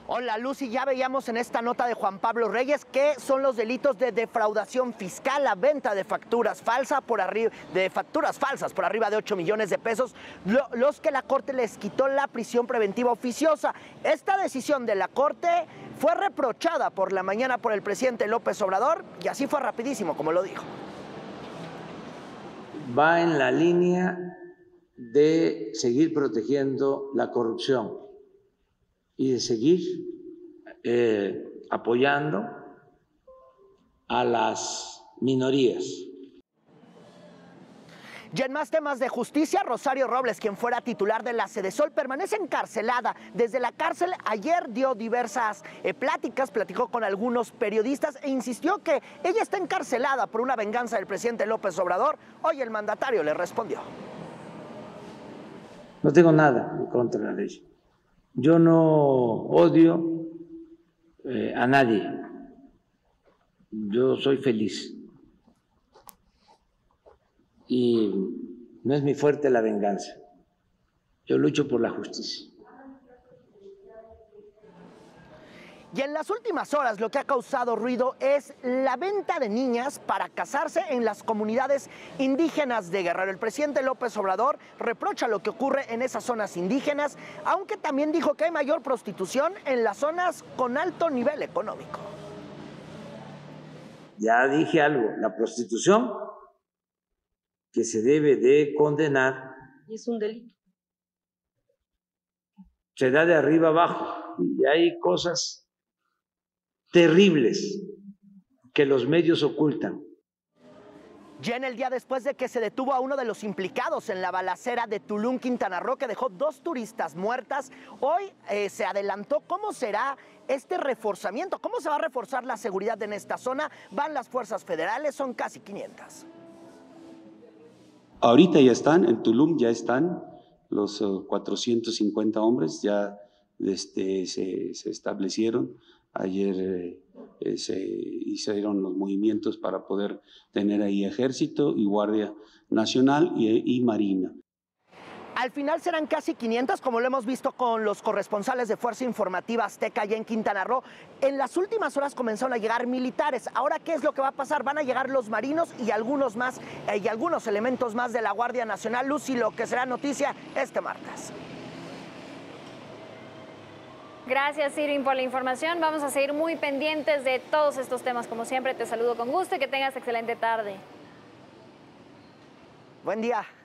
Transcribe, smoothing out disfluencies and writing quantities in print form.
Hola Lucy, ya veíamos en esta nota de Juan Pablo Reyes que son los delitos de defraudación fiscal, la venta de facturas falsas por arriba de 8 millones de pesos, los que la Corte les quitó la prisión preventiva oficiosa. Esta decisión de la Corte fue reprochada por la mañana por el presidente López Obrador y así fue rapidísimo, como lo dijo. Va en la línea de seguir protegiendo la corrupción y de seguir apoyando a las minorías. Y en más temas de justicia, Rosario Robles, quien fuera titular de la Sedesol, permanece encarcelada. Desde la cárcel ayer dio diversas pláticas, platicó con algunos periodistas e insistió que ella está encarcelada por una venganza del presidente López Obrador. Hoy el mandatario le respondió. No tengo nada en contra de la ley. Yo no odio a nadie. Yo soy feliz. Y no es mi fuerte la venganza. Yo lucho por la justicia. Y en las últimas horas lo que ha causado ruido es la venta de niñas para casarse en las comunidades indígenas de Guerrero. El presidente López Obrador reprocha lo que ocurre en esas zonas indígenas, aunque también dijo que hay mayor prostitución en las zonas con alto nivel económico. Ya dije algo, la prostitución que se debe de condenar. Y es un delito. Se da de arriba abajo y hay cosas terribles que los medios ocultan. Ya en el día después de que se detuvo a uno de los implicados en la balacera de Tulum, Quintana Roo, que dejó 2 turistas muertas, hoy se adelantó cómo será este reforzamiento, cómo se va a reforzar la seguridad en esta zona. Van las fuerzas federales, son casi 500. Ahorita ya están, en Tulum ya están los 450 hombres, ya se establecieron. Ayer se hicieron los movimientos para poder tener ahí Ejército y Guardia Nacional y Marina. Al final serán casi 500, como lo hemos visto con los corresponsales de Fuerza Informativa Azteca allá en Quintana Roo. En las últimas horas comenzaron a llegar militares. Ahora, ¿qué es lo que va a pasar? Van a llegar los marinos y algunos más, y algunos elementos más de la Guardia Nacional. Lucy, lo que será noticia este martes. Gracias, Irin, por la información. Vamos a seguir muy pendientes de todos estos temas. Como siempre, te saludo con gusto y que tengas excelente tarde. Buen día.